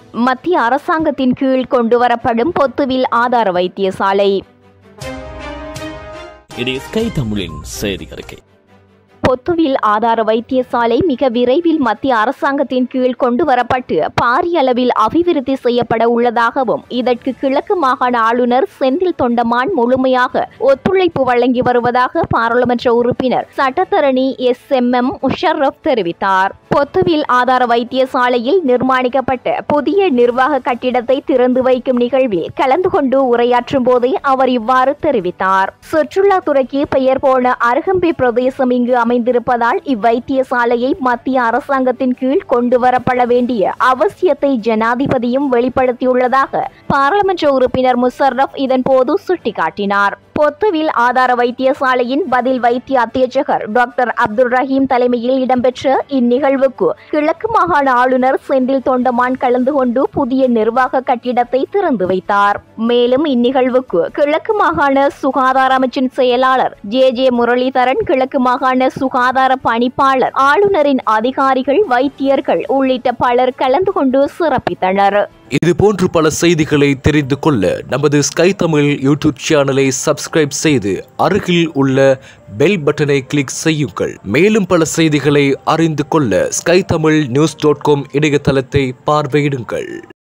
மத்திய அரசாங்கத்தின் கீழ் கொண்டுவரப்படும் பொத்துவில் ஆதார வைத்தியசாலை. இது ஸ்கை தமிழின் செய்தி அறிக்கை. பொத்துவில் ஆதார வைத்தியசாலை மிக விரைவில் மத்திய அரசாங்கத்தின் கீழ் கொண்டுவரப்பட்டு பாரிய அளவில் அபிவிருத்தி செய்யப்பட உள்ளதாகவும் இதற்கு கிழக்கு மாகாண ஆளுநர் செந்தில் தொண்டமான் முழுமையாக ஒத்துழைப்பு வழங்கி வருவதாக பாராளுமன்ற உறுப்பினர் சட்டத்தரணி SMM முஷர்ரப் தெரிவித்தார். பொத்துவில் ஆதார வைத்தியசாலையில் நிர்மாணிக்கப்பட்ட புதிய நிர்வாக கட்டிடத்தை திறந்து வைக்கும் நிகழ்வில் கலந்து கொண்டு உரையாற்றும் போதே அவர் இவ்வாறு தெரிவித்தார். சுற்றுலாத்துறைக்கு பெயர் போன அருகம்பை பிரதேசம் இங்கு அமைந்திருப்பதால் இவ்வைத்தியசாலையை மத்திய அரசாங்கத்தின் கீழ் கொண்டுவரப்பட வேண்டிய அவசியத்தை ஜனாதிபதியும் வெளிப்படுத்தியுள்ளதாக பாராளுமன்ற உறுப்பினர் முஷர்ரப் இதன்போது சுட்டிக்காட்டினார். பொத்துவில் ஆதார வைத்தியசாலையின் பதில் வைத்திய அத்தியட்சகர் டாக்டர் அப்துல் ரஹீம் தலைமையில் இடம்பெற்ற இந்நிகழ்வுக்கு கிழக்கு மாகாண ஆளுநர் செந்தில் தொண்டமான் கலந்து கொண்டு புதிய நிர்வாக கட்டிடத்தை திறந்து வைத்தார். மேலும் இந்நிகழ்வுக்கு கிழக்கு மாகாண சுகாதார அமைச்சின் செயலாளர் JJ முரளிதரன், கிழக்கு மாகாண சுகாதார பணிப்பாளர், ஆளுநரின் அதிகாரிகள், வைத்தியர்கள் உள்ளிட்ட பலர் கலந்து கொண்டு சிறப்பித்தனர். இது போன்று பல செய்திகளை தெரிந்து கொள்ள நமது ஸ்கை தமிழ் யூடியூப் சேனலை சப்ஸ்கிரைப் செய்து அருகில் உள்ள பெல் பட்டனை கிளிக் செய்யுங்கள். மேலும் பல செய்திகளை அறிந்து கொள்ள skytamilnews.com இணையதளத்தை பார்வையிடுங்கள்.